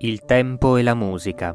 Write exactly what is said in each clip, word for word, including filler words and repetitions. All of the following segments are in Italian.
Il tempo e la musica.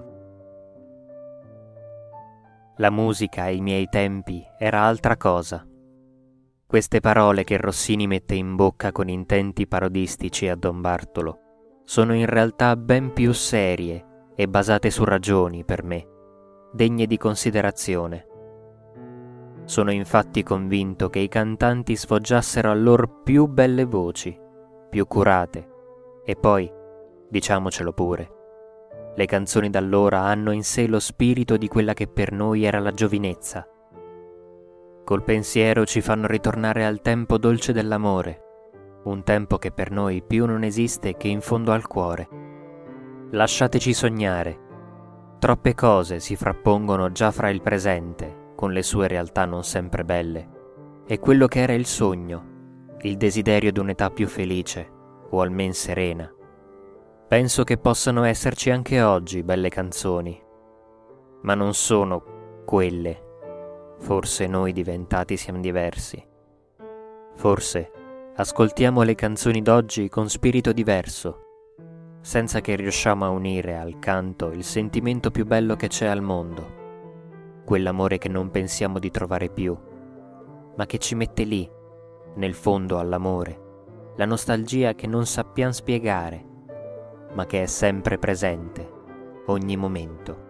La musica ai miei tempi era altra cosa. Queste parole che Rossini mette in bocca con intenti parodistici a Don Bartolo sono in realtà ben più serie e basate su ragioni, per me, degne di considerazione. Sono infatti convinto che i cantanti sfoggiassero a loro più belle voci, più curate, e poi, diciamocelo pure, le canzoni d'allora hanno in sé lo spirito di quella che per noi era la giovinezza. Col pensiero ci fanno ritornare al tempo dolce dell'amore, un tempo che per noi più non esiste che in fondo al cuore. Lasciateci sognare. Troppe cose si frappongono già fra il presente, con le sue realtà non sempre belle, e quello che era il sogno, il desiderio di un'età più felice, o almen serena. Penso che possano esserci anche oggi belle canzoni, ma non sono quelle. Forse noi diventati siamo diversi. Forse ascoltiamo le canzoni d'oggi con spirito diverso, senza che riusciamo a unire al canto il sentimento più bello che c'è al mondo, quell'amore che non pensiamo di trovare più, ma che ci mette lì, nel fondo all'amore, la nostalgia che non sappiamo spiegare, ma che è sempre presente, ogni momento.